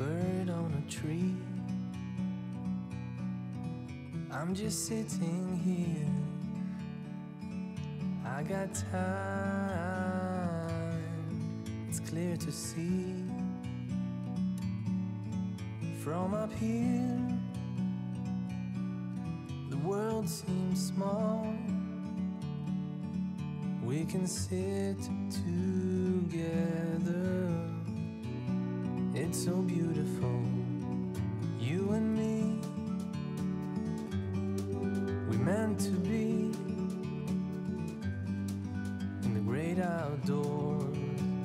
bird on a tree. I'm just sitting here. I got time, it's clear to see. From up here, the world seems small. We can sit together. It's so beautiful, you and me. We meant to be in the great outdoors,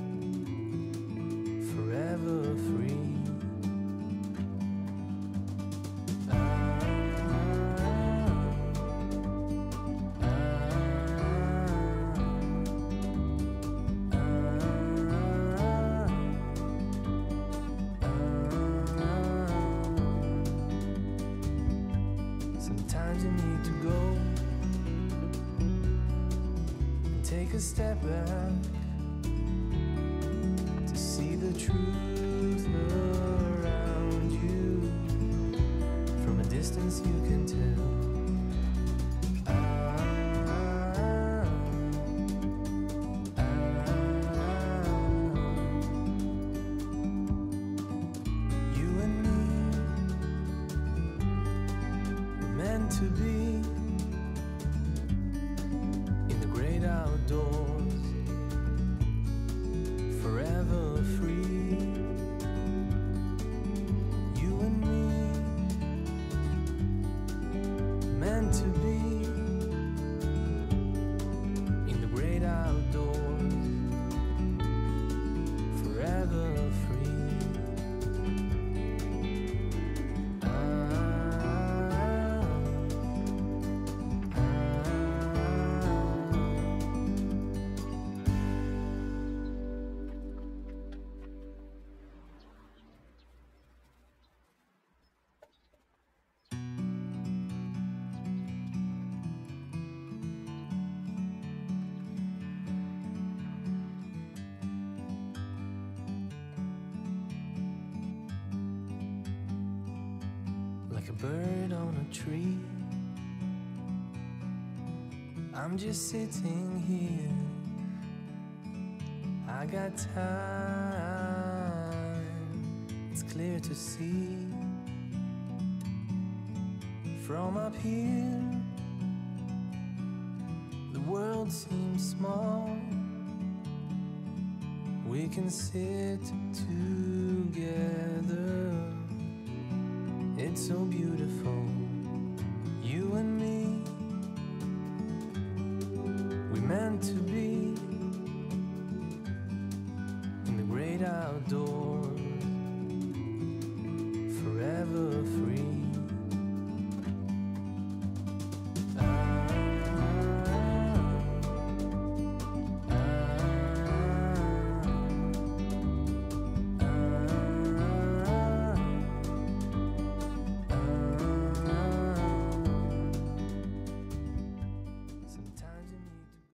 forever free. Sometimes you need to go and take a step back to see the truth around you. From a distance you can tell. You and me, meant to be in the great outdoors, forever free. You and me, meant to be in the great outdoors, forever free. Like a bird on a tree, I'm just sitting here. I got time, it's clear to see. From up here, the world seems small. We can sit together. It's so beautiful, you and me. We meant to be